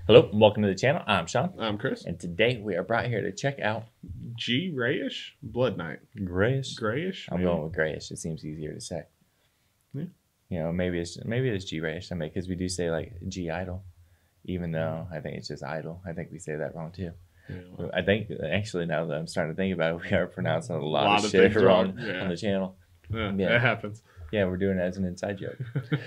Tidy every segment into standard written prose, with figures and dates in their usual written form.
Hello, and welcome to the channel. I'm Sean. I'm Chris. And today we are brought here to check out G-reyish? Blood Knight. Greyish. Greyish? I'm going with Greyish. It seems easier to say. Yeah. You know, maybe it's G-reyish. I mean, because we do say like G-idol, even though I think it's just idol. I think we say that wrong too. Yeah, well, I think actually now that I'm starting to think about it, we are pronouncing a lot of shit wrong on the channel. Yeah, it happens. Yeah, we're doing it as an inside joke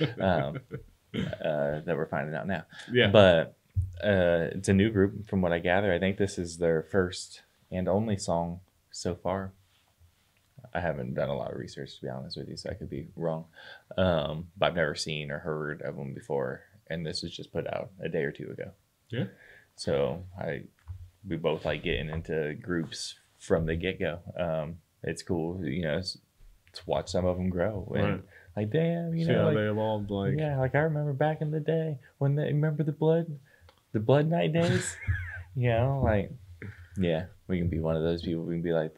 that we're finding out now. Yeah, but it's a new group from what I gather. I think this is their first and only song so far. I haven't done a lot of research, to be honest with you, so I could be wrong. But I've never seen or heard of them before, and this was just put out a day or two ago. Yeah. So we both like getting into groups from the get-go. It's cool, you know, to watch some of them grow. And right. Like, damn, you see know, how like, they evolved. Like, yeah, like I remember back in the day when they remember the Blood Knight days. You know, like, yeah, we can be one of those people. We can be like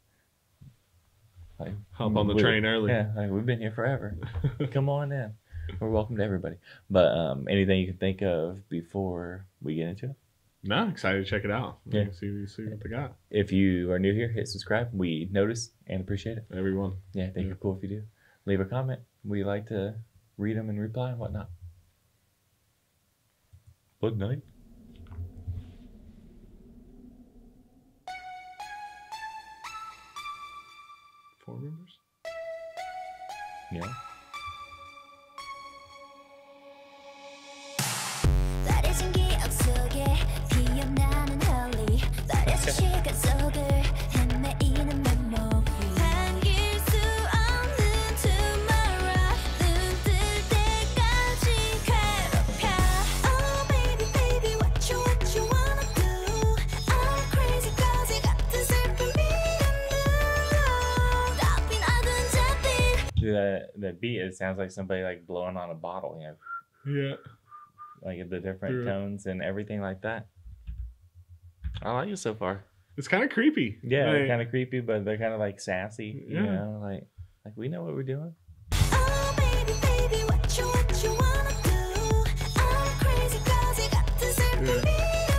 hop on the train early. Yeah, like we've been here forever. Come on in. We're welcome to everybody. But anything you can think of before we get into it? No, excited to check it out. Yeah. See what they got. If you are new here, hit subscribe. We notice and appreciate it. Everyone. Yeah, I think you're cool if you do. Leave a comment. We like to read them and reply and whatnot. Blood Knight. Four members? Yeah. The beat, it sounds like somebody like blowing on a bottle, you know. Yeah. Like the different tones and everything like that. I like it so far. It's kind of creepy. Yeah, like, they're kind of creepy, but they're kind of like sassy. Yeah. You know, like we know what we're doing. Oh, baby, baby, what you wanna do? I'm crazy 'cause you got to serve me.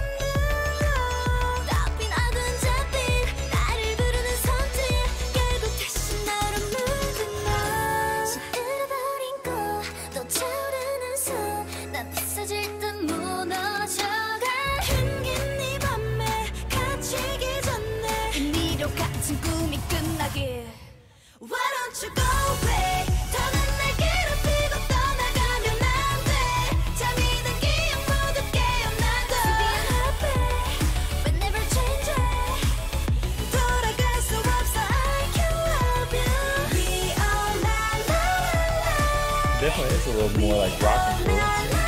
Definitely is a little more like rock and roll.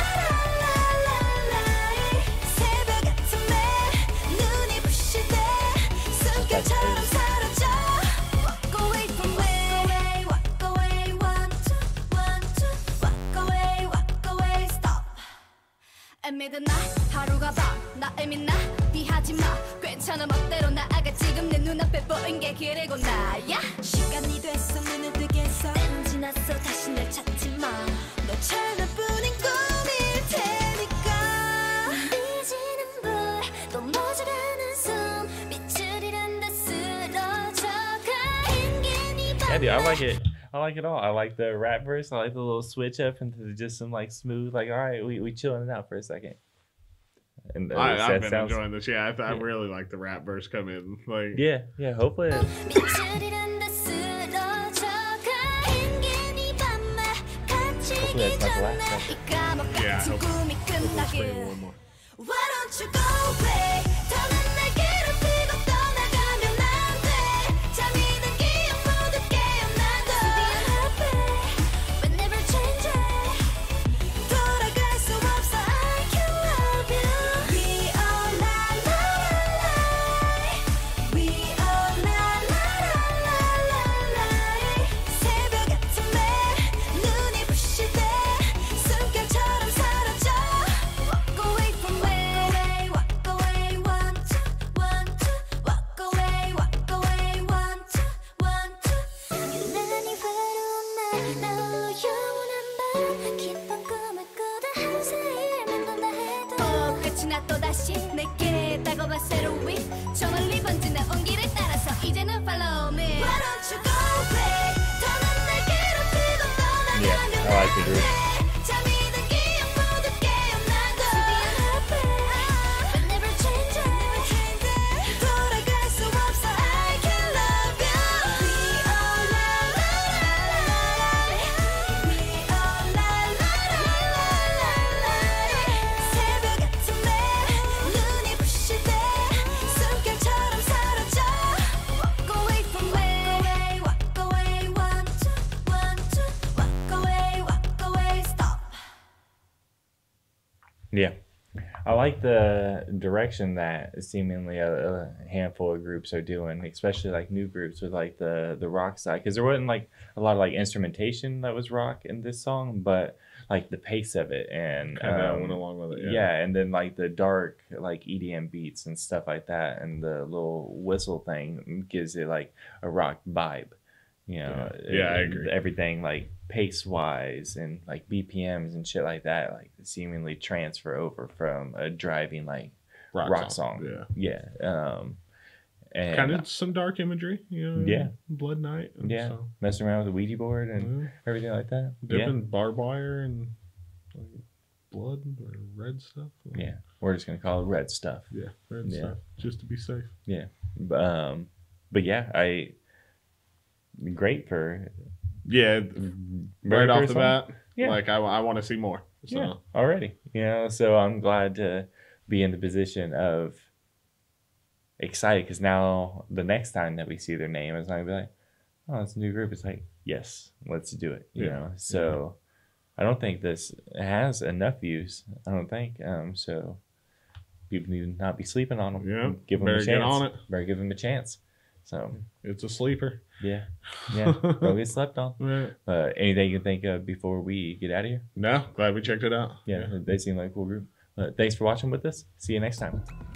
하루가 봐 나의 민나 비하지 마 괜찮아 멋대로 나아가 지금 내 눈앞에 보인 게 길고 나야 시간이 됐어 눈을 뜨게 해서 때는 지났어 다시 날 찾지 마 너 하나뿐인 꿈일 테니까 이지는 불또 모자라는 숨 빛을 잃은다 쓰러져가 흰게 네 Yeah, dude, I like it. I like it all. I like the rap verse. I like the little switch up into just some like smooth, like, all right, we chilling it out for a second. And I've been enjoying this. Yeah, I really like the rap verse come in. Like, yeah, hopefully. Hopefully that's not the last session. Yeah, I hope we'll play one more. Why don't you go away? 더는 날개를 피고 떠나가면 안 돼. 잠이 든 기억 모두 깨어나도 We never change it. 돌아갈 수 없어. I can love you. We all la la la la. We all la la la la la. 새벽 같은 매 눈이 부실 때 숨결처럼 사라져. Walk away from me. Walk away, want to, walk away, want to, 유난히 외로운 날, 너 영원한 밤, 깊은 꿈을 꾸다 한 사이를 맴돈다 해도 끝이 나 또다시 내게 다가와 새로이 저 멀리 번지는 온기를 따라서 이제는 follow me Why don't you go away 더는 내게로 뛰고 떠나가면 Yeah, I like the group. 잠이 든 기억 모두 깨어나도 But never change it 돌아갈 수 없어 I can love you We all la la la la We all la la la la 새벽 같은 매 눈이 부실 때 숨결처럼 사라져 Walk away from me Walk away one two Walk away stop Yeah. I like the direction that seemingly a handful of groups are doing, especially like new groups with like the rock side, because there wasn't like a lot of like instrumentation that was rock in this song, but like the pace of it and Kind of went along with it. yeah, and then like the dark like EDM beats and stuff like that, and the little whistle thing gives it like a rock vibe. You know, Yeah, I agree. Everything like pace wise and like BPMs and shit like that, like seemingly transfer over from a driving like rock song. Yeah. And Kind of some dark imagery, you know. Yeah. Blood Night. And yeah, So. messing around with the Ouija board and everything like that. Dipping barbed wire and like, blood or red stuff. Yeah, we're just gonna call it red stuff. Yeah, red stuff. Just to be safe. Yeah, but yeah, great for Yeah, very right off first the song. bat. Yeah. Like I want to see more. So. Yeah, already. You know, so I'm glad to be in the position of excited because now the next time that we see their name, it's not gonna be like, oh, it's a new group. It's like, yes, let's do it. You know, so I don't think this has enough views. I don't think. So people need to not be sleeping on them. Yeah, give them a better chance. get on it. Better give them a chance. So It's a sleeper. yeah, don't get slept on. Right. Anything you can think of before we get out of here? No, glad we checked it out. Yeah, they seem like a cool group. Thanks for watching with us. See you next time.